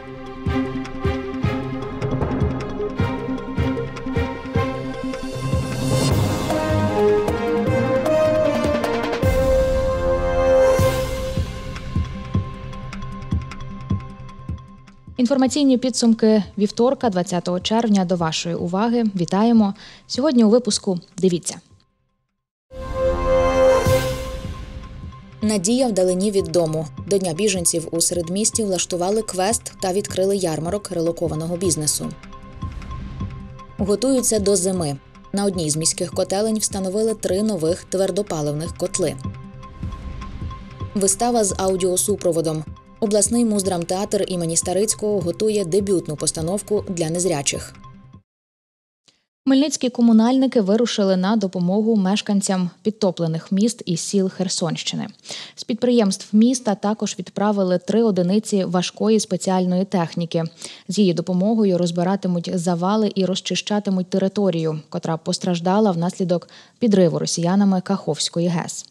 Інформаційні підсумки вівторка, 20 червня, до вашої уваги. Вітаємо! Сьогодні у випуску дивіться. Надія вдалині від дому. До Дня біженців у середмісті влаштували квест та відкрили ярмарок релокованого бізнесу. Готуються до зими. На одній з міських котелень встановили 3 нових твердопаливних котли. Вистава з аудіосупроводом. Обласний муздрамтеатр імені Старицького готує дебютну постановку для незрячих. Хмельницькі комунальники вирушили на допомогу мешканцям підтоплених міст і сіл Херсонщини. З підприємств міста також відправили 3 одиниці важкої спеціальної техніки. З її допомогою розбиратимуть завали і розчищатимуть територію, котра постраждала внаслідок підриву росіянами Каховської ГЕС.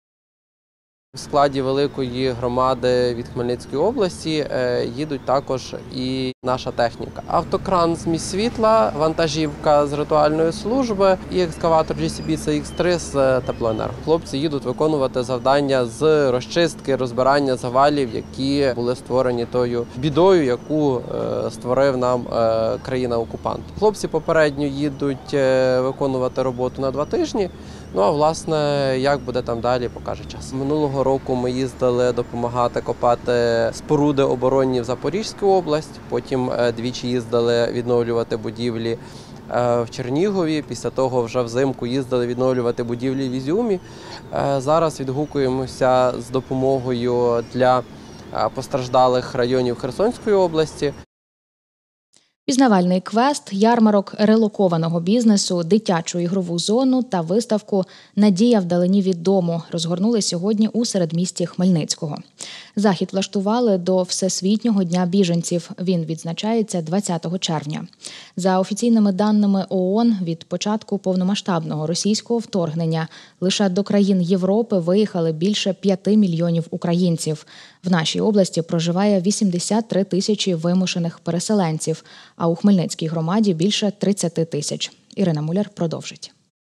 В складі великої громади від Хмельницької області їдуть також і наша техніка. Автокран з місць світла, вантажівка з ритуальної служби і екскаватор GCB CX3 з теплоенерго. Хлопці їдуть виконувати завдання з розчистки, розбирання завалів, які були створені тою бідою, яку створив нам країна-окупант. Хлопці попередньо їдуть виконувати роботу на 2 тижні. Ну, а, власне, як буде там далі, покаже час. Минулого року ми їздили допомагати копати споруди оборонні в Запорізьку область, потім двічі їздили відновлювати будівлі в Чернігові, після того вже взимку їздили відновлювати будівлі в Ізюмі. Зараз відгукуємося з допомогою для постраждалих районів Херсонської області. Пізнавальний квест, ярмарок релокованого бізнесу, дитячу ігрову зону та виставку «Надія вдалині від дому» розгорнули сьогодні у середмісті Хмельницького. Захід влаштували до Всесвітнього дня біженців. Він відзначається 20 червня. За офіційними даними ООН, від початку повномасштабного російського вторгнення лише до країн Європи виїхали більше 5 мільйонів українців. В нашій області проживає 83 тисячі вимушених переселенців, а у Хмельницькій громаді більше 30 тисяч. Ірина Муляр продовжить.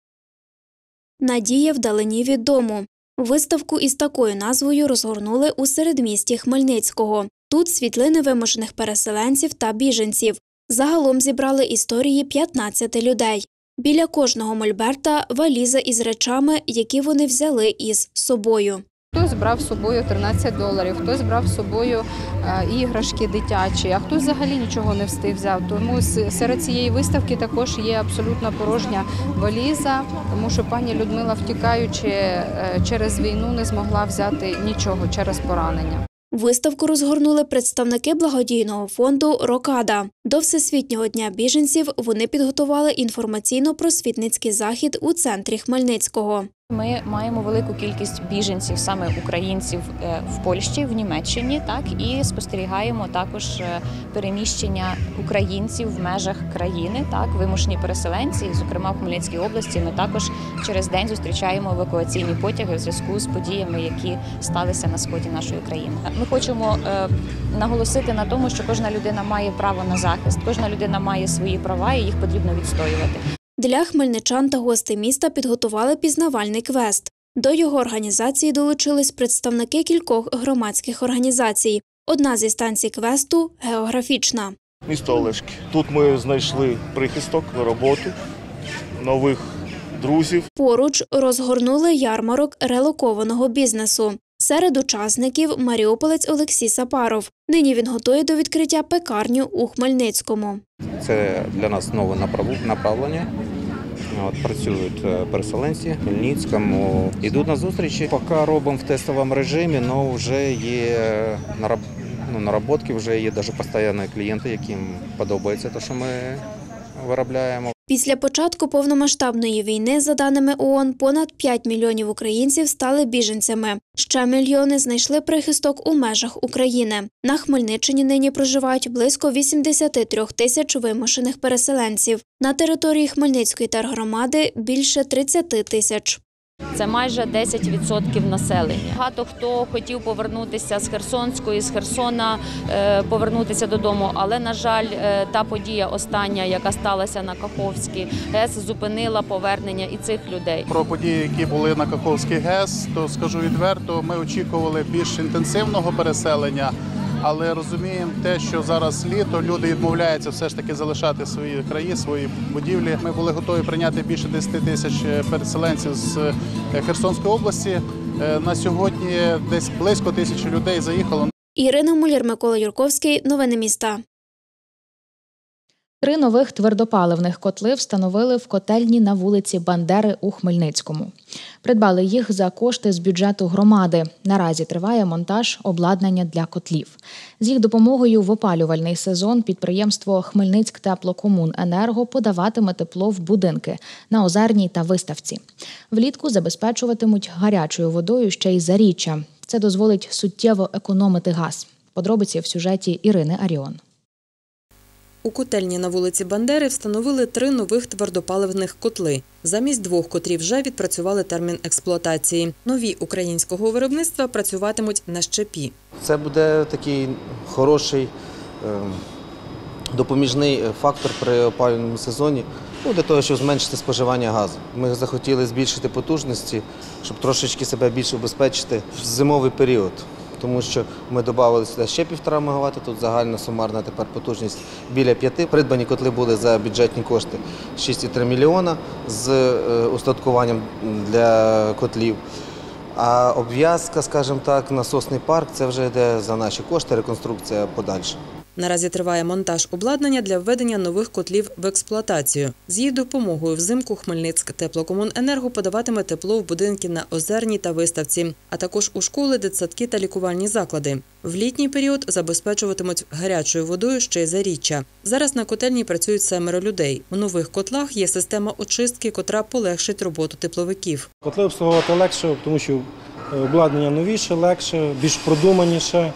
«Надія вдалині від дому». Виставку із такою назвою розгорнули у середмісті Хмельницького. Тут світлини вимушених переселенців та біженців. Загалом зібрали історії 15 людей. Біля кожного мольберта валіза із речами, які вони взяли із собою. Хтось брав з собою $13, хтось брав з собою іграшки дитячі, а хтось взагалі нічого не встиг взяти. Тому серед цієї виставки також є абсолютно порожня валіза, тому що пані Людмила, втікаючи через війну, не змогла взяти нічого через поранення. Виставку розгорнули представники благодійного фонду «Рокада». До Всесвітнього дня біженців вони підготували інформаційно-просвітницький захід у центрі Хмельницького. Ми маємо велику кількість біженців, саме українців, в Польщі, в Німеччині, так, і спостерігаємо також переміщення українців в межах країни, так, вимушені переселенці, зокрема в Хмельницькій області. Ми також через день зустрічаємо евакуаційні потяги в зв'язку з подіями, які сталися на сході нашої країни. Ми хочемо наголосити на тому, що кожна людина має право на захист, кожна людина має свої права і їх потрібно відстоювати. Для хмельничан та гостей міста підготували пізнавальний квест. До його організації долучились представники кількох громадських організацій. Одна зі станцій квесту – географічна. Місто Олешки. Тут ми знайшли прихисток, роботу, нових друзів. Поруч розгорнули ярмарок релокованого бізнесу. Серед учасників – маріуполець Олексій Сапаров. Нині він готує до відкриття пекарню у Хмельницькому. Це для нас нове направлення. Працюють переселенці в Хмельницькому. Йдуть на зустрічі, поки робимо в тестовому режимі, але вже є наработки, вже є навіть постійні клієнти, яким подобається те, що ми виробляємо. Після початку повномасштабної війни, за даними ООН, понад 5 мільйонів українців стали біженцями. Ще мільйони знайшли прихисток у межах України. На Хмельниччині нині проживають близько 83 тисяч вимушених переселенців. На території Хмельницької тергромади – більше 30 тисяч. Це майже 10% населення. Багато хто хотів повернутися з Херсонської, з Херсона, повернутися додому, але, на жаль, та подія остання, яка сталася на Каховській ГЕС, зупинила повернення і цих людей. Про події, які були на Каховській ГЕС, то скажу відверто, ми очікували більш інтенсивного переселення, але розуміємо те, що зараз літо, люди відмовляються все ж таки залишати свої краї, свої будівлі. Ми були готові прийняти більше 10 тисяч переселенців з Херсонської області. На сьогодні десь близько 1000 людей заїхало. Ірина Муляр, Микола Юрковський. Новини міста. 3 нових твердопаливних котли встановили в котельні на вулиці Бандери у Хмельницькому. Придбали їх за кошти з бюджету громади. Наразі триває монтаж обладнання для котлів. З їх допомогою в опалювальний сезон підприємство «Хмельницьктеплокомуненерго» подаватиме тепло в будинки на Озерній та Виставці. Влітку забезпечуватимуть гарячою водою ще й Заріччя. Це дозволить суттєво економити газ. Подробиці в сюжеті Ірини Аріон. У котельні на вулиці Бандери встановили 3 нових твердопаливних котли. Замість 2, котрі вже відпрацювали термін експлуатації. Нові українського виробництва працюватимуть на щепі. Це буде такий хороший допоміжний фактор при опалювальному сезоні для того, щоб зменшити споживання газу. Ми захотіли збільшити потужності, щоб трошечки себе більше убезпечити в зимовий період. Тому що ми додали сюди ще 1,5 МВт, тут загальна сумарна тепер потужність біля 5. Придбані котли були за бюджетні кошти 6,3 мільйона з устаткуванням для котлів. А обв'язка, скажімо так, насосний парк – це вже йде за наші кошти, реконструкція подальша. Наразі триває монтаж обладнання для введення нових котлів в експлуатацію. З її допомогою взимку Хмельницьктеплокомуненерго подаватиме тепло в будинки на Озерній та Виставці, а також у школи, дитсадки та лікувальні заклади. В літній період забезпечуватимуть гарячою водою ще й Заріччя. Зараз на котельні працюють 7 людей. У нових котлах є система очистки, котра полегшить роботу тепловиків. Котли обслуговувати легше, тому що обладнання новіше, легше, більш продуманіше.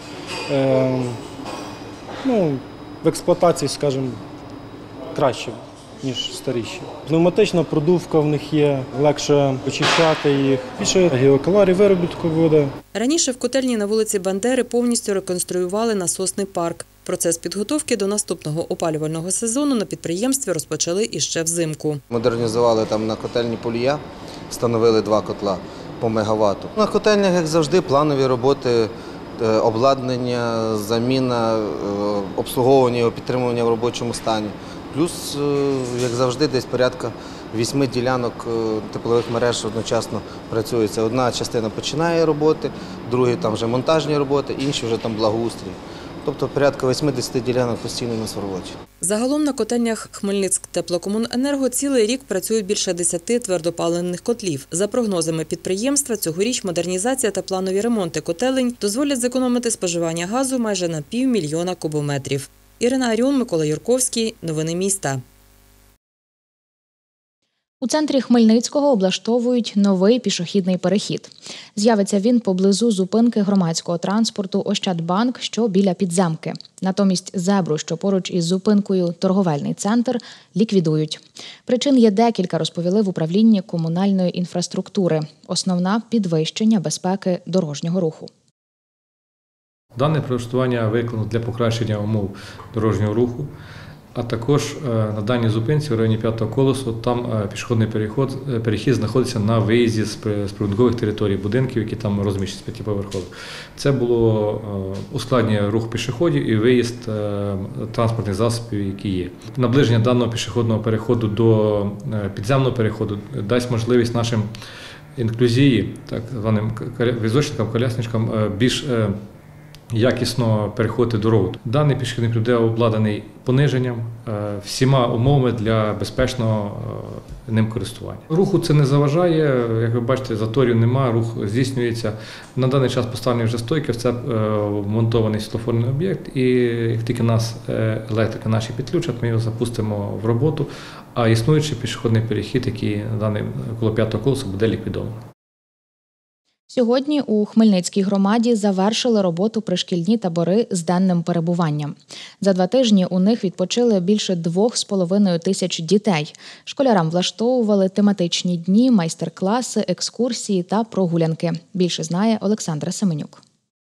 В експлуатації, скажімо, краще, ніж старіші. Пневматична продувка в них є, легше очищати їх, більше гігакалорій виробітку буде. Раніше в котельні на вулиці Бандери повністю реконструювали насосний парк. Процес підготовки до наступного опалювального сезону на підприємстві розпочали іще взимку. Модернізували там на котельні Полія, встановили 2 котла по мегаватту. На котельнях, як завжди, планові роботи, обладнання, заміна, обслуговування його, підтримування в робочому стані. Плюс, як завжди, десь порядка 8 ділянок теплових мереж одночасно працюється. Одна частина починає роботи, другі там вже монтажні роботи, інші вже там благоустрій. Тобто порядка 80 ділянок постійно у нас в роботі. Загалом на котельнях Хмельницьктеплокомуненерго цілий рік працюють більше 10 твердопаливних котлів. За прогнозами підприємства, цьогоріч модернізація та планові ремонти котелень дозволять зекономити споживання газу майже на 500 000 кубометрів. Ірина Аріон, Микола Юрковський. Новини міста. У центрі Хмельницького облаштовують новий пішохідний перехід. З'явиться він поблизу зупинки громадського транспорту «Ощадбанк», що біля підземки. Натомість зебру, що поруч із зупинкою «Торговельний центр», ліквідують. Причин є декілька, розповіли в управлінні комунальної інфраструктури. Основна – підвищення безпеки дорожнього руху. Дане прилаштування виконано для покращення умов дорожнього руху. А також на даній зупинці, в районі 5-го колесу, там пішохідний перехід знаходиться на виїзді з прибудинкових територій будинків, які там розміщені з 5-поверхових. Це було ускладнює рух пішоходів і виїзд транспортних засобів, які є. Наближення даного пішохідного переходу до підземного переходу дасть можливість нашим інклюзії, так званим візочникам, колясничкам, більш якісно переходити дорогу. Даний пішохідний перехід обладнаний пониженням, всіма умовами для безпечного ним користування. Руху це не заважає, як ви бачите, заторів нема, рух здійснюється. На даний час поставлені вже стойки, це вмонтований світлофорний об'єкт, і як тільки нас електрика наші підключать, ми його запустимо в роботу, а існуючий пішохідний перехід, який коло 5-го колеса, буде ліквідований. Сьогодні у Хмельницькій громаді завершили роботу пришкільні табори з денним перебуванням. За 2 тижні у них відпочили більше 2,5 тисяч дітей. Школярам влаштовували тематичні дні, майстер-класи, екскурсії та прогулянки. Більше знає Олександра Семенюк.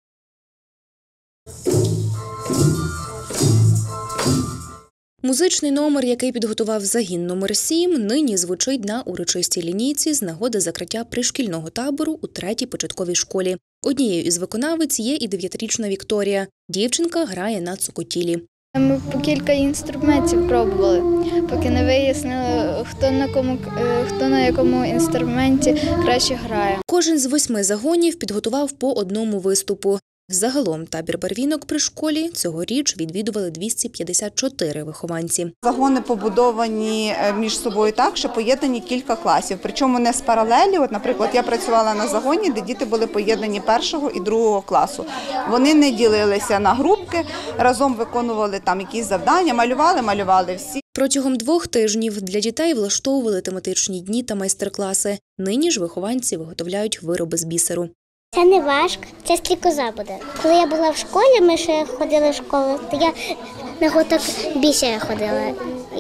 Музичний номер, який підготував загін номер 7, нині звучить на урочистій лінійці з нагоди закриття пришкільного табору у 3-й початковій школі. Однією із виконавиць є і 9-річна Вікторія. Дівчинка грає на цокотілі. Ми по кілька інструментів пробували, поки не вияснили, хто на якому інструменті краще грає. Кожен з 8 загонів підготував по одному виступу. Загалом табір «Барвінок» при школі цьогоріч відвідували 254 вихованці. Загони побудовані між собою так, що поєднані кілька класів. Причому не з паралелі. От, наприклад, я працювала на загоні, де діти були поєднані 1 і 2 класу. Вони не ділилися на групки, разом виконували там якісь завдання, малювали всі. Протягом 2 тижнів для дітей влаштовували тематичні дні та майстер-класи. Нині ж вихованці виготовляють вироби з бісеру. Це не важко, це стрікоза буде. Коли я була в школі, ми ще ходили в школу, то я на готок бісера ходила.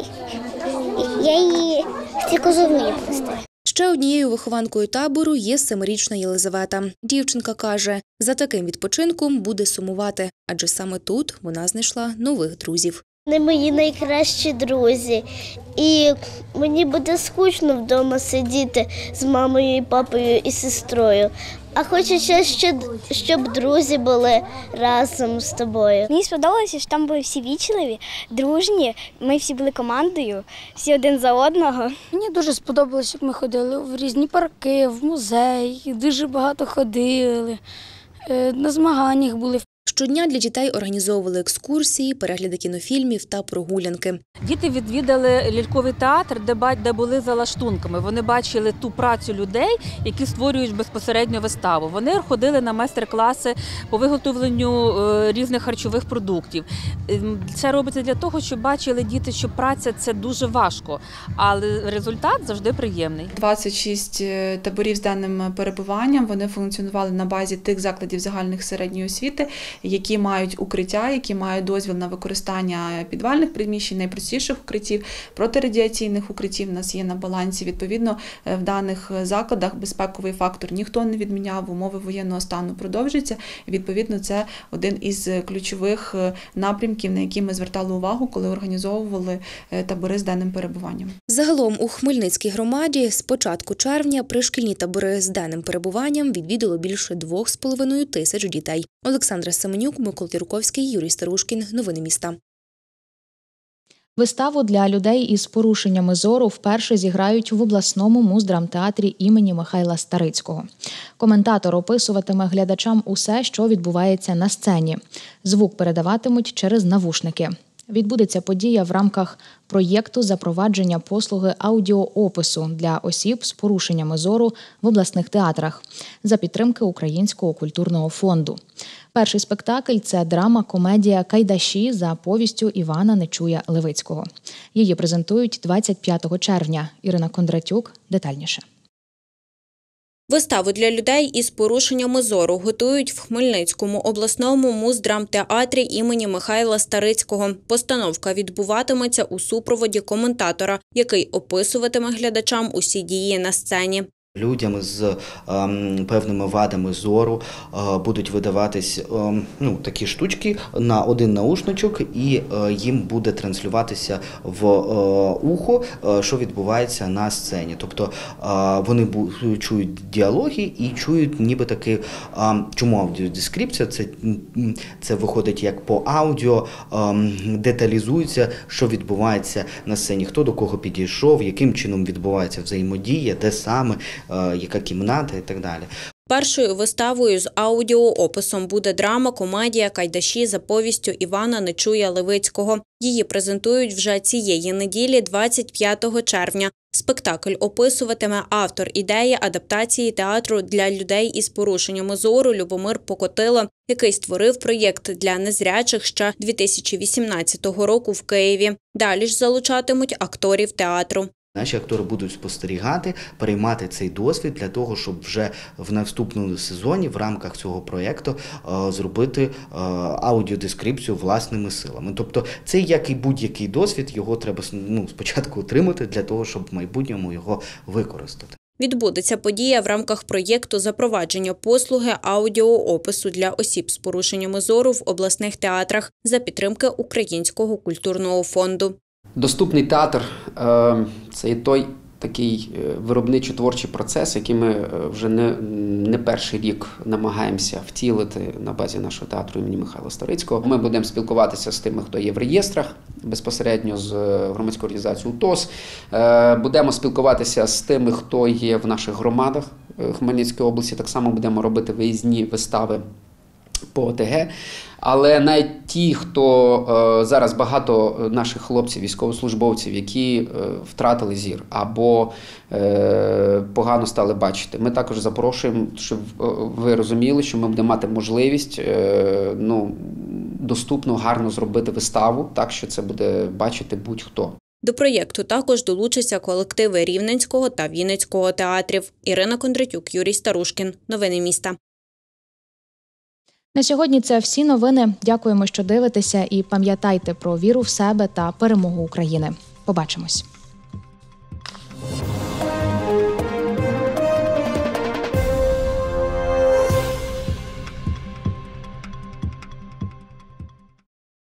Я її стрікозу вмію плести. Ще однією вихованкою табору є 7-річна Єлизавета. Дівчинка каже, за таким відпочинком буде сумувати, адже саме тут вона знайшла нових друзів. Вони мої найкращі друзі. І мені буде скучно вдома сидіти з мамою, і папою і сестрою. А хочеться, щоб друзі були разом з тобою. Мені сподобалося, що там були всі вічливі, дружні, ми всі були командою, всі один за одного. Мені дуже сподобалося, як ми ходили в різні парки, в музей, дуже багато ходили, на змаганнях були. Щодня для дітей організовували екскурсії, перегляди кінофільмів та прогулянки. Діти відвідали ляльковий театр, де були за лаштунками. Вони бачили ту працю людей, які створюють безпосередньо виставу. Вони ходили на майстер-класи по виготовленню різних харчових продуктів. Це робиться для того, щоб бачили діти, що праця – це дуже важко, але результат завжди приємний. 26 таборів з денним перебуванням, вони функціонували на базі тих закладів загальної середньої освіти, які мають укриття, які мають дозвіл на використання підвальних приміщень, найпростіших укриттів, протирадіаційних укриттів у нас є на балансі. Відповідно, в даних закладах безпековий фактор ніхто не відміняв, умови воєнного стану продовжуються. Відповідно, це один із ключових напрямків, на які ми звертали увагу, коли організовували табори з денним перебуванням. Загалом у Хмельницькій громаді з початку червня пришкільні табори з денним перебуванням відвідало більше 2,5 тисяч дітей. Олександра Семенюк, Микола Юрковський, Юрій Старушкін. Новини міста. Виставу для людей із порушеннями зору вперше зіграють в обласному муздрамтеатрі імені Михайла Старицького. Коментатор описуватиме глядачам усе, що відбувається на сцені. Звук передаватимуть через навушники. Відбудеться подія в рамках проєкту запровадження послуги аудіоопису для осіб з порушеннями зору в обласних театрах за підтримки Українського культурного фонду. Перший спектакль – це драма-комедія «Кайдаші» за повістю Івана Нечуя-Левицького. Її презентують 25 червня. Ірина Кондратюк детальніше. Виставу для людей із порушеннями зору готують в Хмельницькому обласному муздрамтеатрі імені Михайла Старицького. Постановка відбуватиметься у супроводі коментатора, який описуватиме глядачам усі дії на сцені. Людям з певними вадами зору будуть видаватись такі штучки на один наушничок, і їм буде транслюватися в ухо, що відбувається на сцені. Тобто вони чують діалоги і чують ніби таки, чому аудіодескрипція, це виходить як по аудіо, деталізується, що відбувається на сцені, хто до кого підійшов, яким чином відбувається взаємодія, де саме, яка кімната і так далі. Першою виставою з аудіоописом буде драма-комедія «Кайдаші» за повістю Івана Нечуя-Левицького. Її презентують вже цієї неділі, 25 червня. Спектакль описуватиме автор ідеї адаптації театру для людей із порушеннями зору Любомир Покотило, який створив проєкт для незрячих ще 2018 року в Києві. Далі ж залучатимуть акторів театру. Наші актори будуть спостерігати, переймати цей досвід для того, щоб вже в наступному сезоні в рамках цього проєкту зробити аудіодескрипцію власними силами. Тобто це, як і будь-який досвід, його треба спочатку отримати для того, щоб в майбутньому його використати. Відбудеться подія в рамках проєкту запровадження послуги аудіоопису для осіб з порушеннями зору в обласних театрах за підтримки Українського культурного фонду. Доступний театр – це і той такий виробничо-творчий процес, який ми вже не перший рік намагаємося втілити на базі нашого театру імені Михайла Старицького. Ми будемо спілкуватися з тими, хто є в реєстрах, безпосередньо з громадською організацією УТОС. Будемо спілкуватися з тими, хто є в наших громадах Хмельницької області. Так само будемо робити виїзні вистави по ОТГ. Але навіть ті, хто зараз багато наших хлопців, військовослужбовців, які втратили зір або погано стали бачити, ми також запрошуємо, щоб ви розуміли, що ми будемо мати можливість доступно, гарно зробити виставу, так що це буде бачити будь-хто. До проєкту також долучаться колективи Рівненського та Вінницького театрів. Ірина Кондратюк, Юрій Старушкін. Новини міста. На сьогодні це всі новини. Дякуємо, що дивитеся, і пам'ятайте про віру в себе та перемогу України. Побачимось.